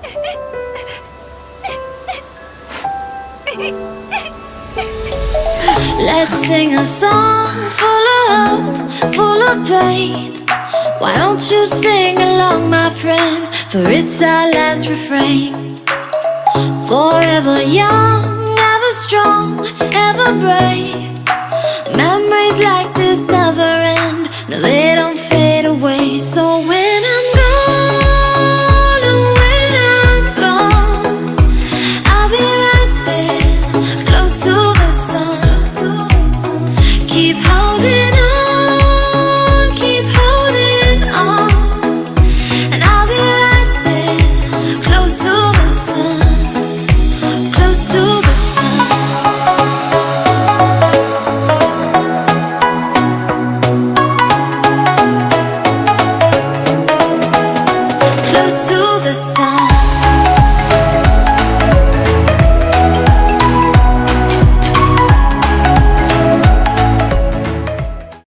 Let's sing a song full of hope, full of pain. Why don't you sing along, my friend? For it's our last refrain. Forever young, ever strong, ever brave. Memories like this never end. No, they